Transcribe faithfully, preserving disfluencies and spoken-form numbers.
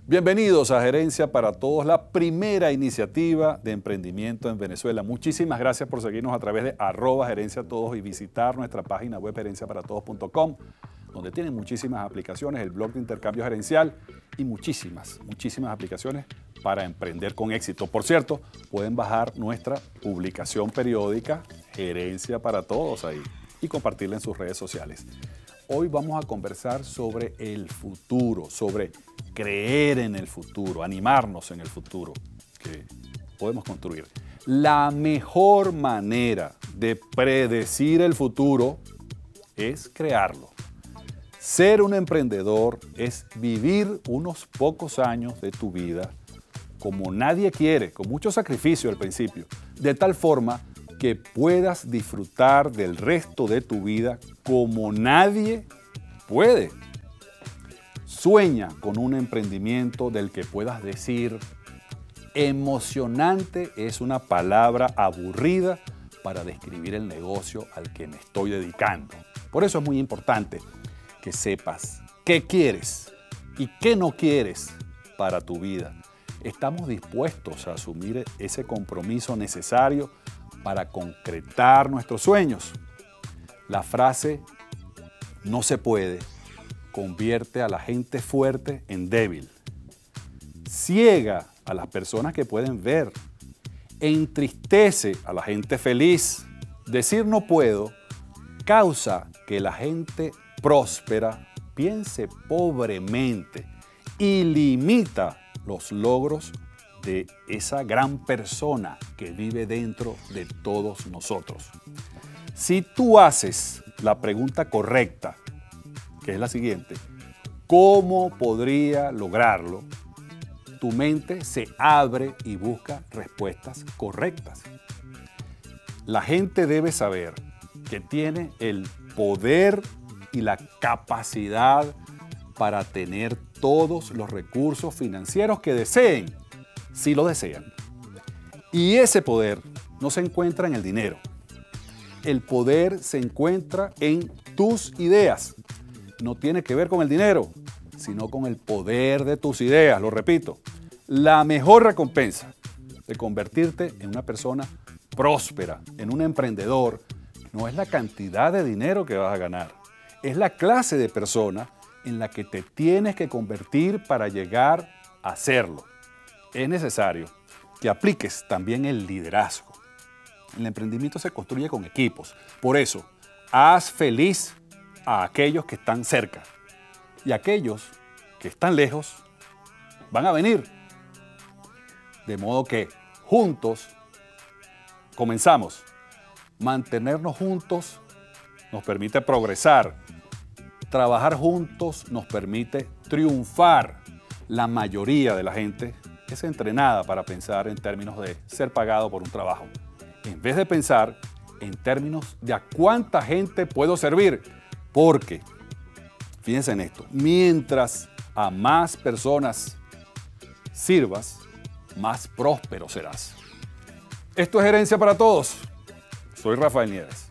Bienvenidos a Gerencia para Todos, la primera iniciativa de emprendimiento en Venezuela. Muchísimas gracias por seguirnos a través de arroba Gerencia Todos y visitar nuestra página web gerencia para todos punto com, donde tienen muchísimas aplicaciones, el blog de intercambio gerencial y muchísimas, muchísimas aplicaciones para emprender con éxito. Por cierto, pueden bajar nuestra publicación periódica Gerencia para Todos ahí y compartirla en sus redes sociales. Hoy vamos a conversar sobre el futuro, sobre creer en el futuro, animarnos en el futuro que podemos construir. La mejor manera de predecir el futuro es crearlo. Ser un emprendedor es vivir unos pocos años de tu vida como nadie quiere, con mucho sacrificio al principio, de tal forma que puedas disfrutar del resto de tu vida como nadie puede. Sueña con un emprendimiento del que puedas decir, emocionante es una palabra aburrida para describir el negocio al que me estoy dedicando. Por eso es muy importante que sepas qué quieres y qué no quieres para tu vida. Estamos dispuestos a asumir ese compromiso necesario para concretar nuestros sueños. La frase "no se puede" convierte a la gente fuerte en débil, ciega a las personas que pueden ver, entristece a la gente feliz. Decir "no puedo" causa que la gente próspera piense pobremente y limita los logros de esa gran persona que vive dentro de todos nosotros. Si tú haces la pregunta correcta, que es la siguiente: ¿cómo podría lograrlo?, tu mente se abre y busca respuestas correctas. La gente debe saber que tiene el poder y la capacidad para tener todos los recursos financieros que deseen, si lo desean. Y ese poder no se encuentra en el dinero. El poder se encuentra en tus ideas. No tiene que ver con el dinero, sino con el poder de tus ideas. Lo repito, la mejor recompensa de convertirte en una persona próspera, en un emprendedor, no es la cantidad de dinero que vas a ganar, es la clase de persona en la que te tienes que convertir para llegar a hacerlo. Es necesario que apliques también el liderazgo. El emprendimiento se construye con equipos. Por eso, haz feliz a aquellos que están cerca y aquellos que están lejos van a venir. De modo que juntos comenzamos. Mantenernos juntos nos permite progresar. Trabajar juntos nos permite triunfar. La mayoría de la gente es entrenada para pensar en términos de ser pagado por un trabajo, en vez de pensar en términos de a cuánta gente puedo servir. Porque, fíjense en esto, mientras a más personas sirvas, más próspero serás. Esto es Gerencia para Todos. Soy Rafael Nieves.